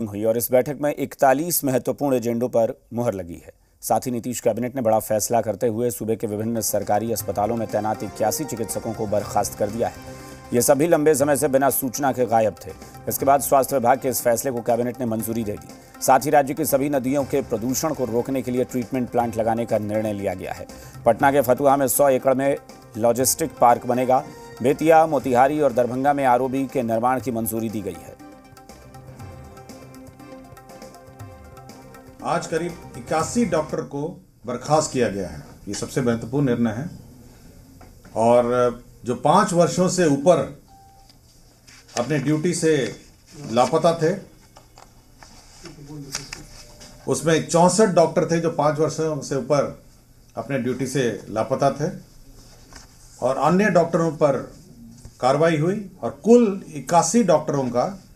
Meeting हुई और इस बैठक में 41 महत्वपूर्ण एजेंडों पर मुहर लगी है। साथ ही नीतीश कैबिनेट ने बड़ा फैसला करते हुए सूबे के विभिन्न सरकारी अस्पतालों में तैनात 81 चिकित्सकों को बर्खास्त कर दिया है। ये सभी लंबे समय से बिना सूचना के गायब थे। इसके बाद स्वास्थ्य विभाग के इस फैसले को कैबिनेट ने मंजूरी दे दी। साथ ही राज्य की सभी नदियों के प्रदूषण को रोकने के लिए ट्रीटमेंट प्लांट लगाने का निर्णय लिया गया है। पटना के फतुहा में 100 एकड़ में लॉजिस्टिक पार्क बनेगा। बेतिया, मोतिहारी और दरभंगा में आरओबी के निर्माण की मंजूरी दी गई है। आज करीब 81 डॉक्टर को बर्खास्त किया गया है। ये सबसे महत्वपूर्ण निर्णय है। और जो 5 वर्षों से ऊपर अपने ड्यूटी से लापता थे, उसमें 64 डॉक्टर थे जो 5 वर्षों से ऊपर अपने ड्यूटी से लापता थे और अन्य डॉक्टरों पर कार्रवाई हुई और कुल 81 डॉक्टरों का